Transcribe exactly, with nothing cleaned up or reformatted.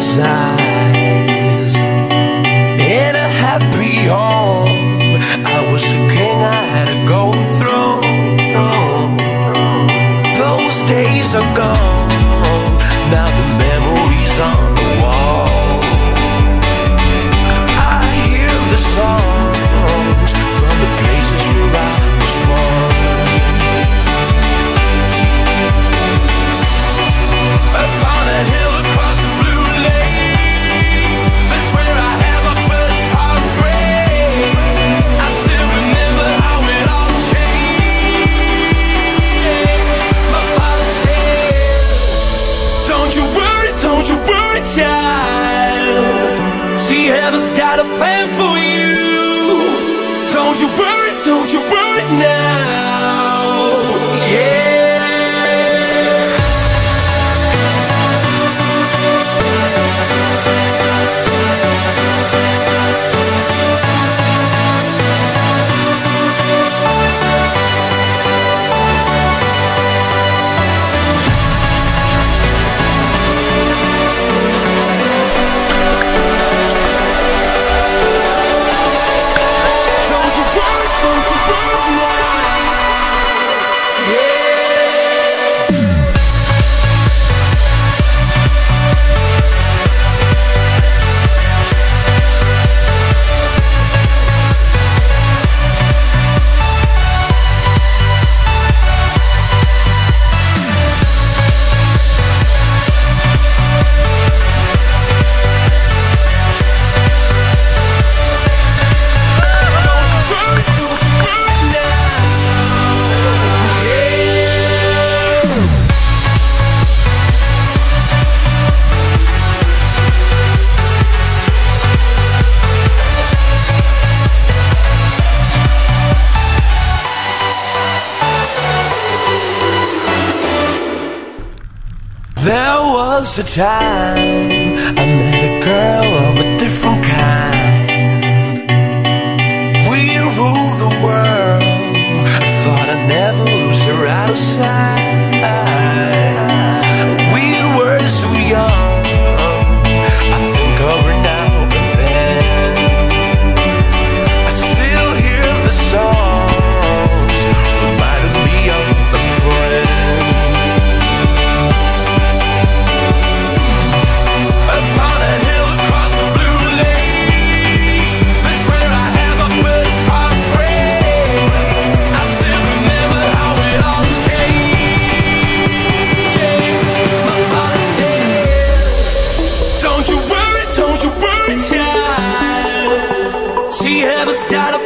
mother's eyes. In a happy home, I was a king, I had a golden throne. Those days are gone, now the memories on the wall. I hear the songs from the places where I was born. Upon a hill across the blue lake, that's where I had my first heartbreak. I still remember how it all changed. My father said, don't you worry, don't you worry, child. See, heaven's got a plan for you. Don't you worry, don't you worry now. Yeah. There was a time I met a girl of a different kind. We ruled the world, I thought I'd never lose her out of sight. We were so young, I think of her now and then. I still hear the songs, reminding me of a friend. Got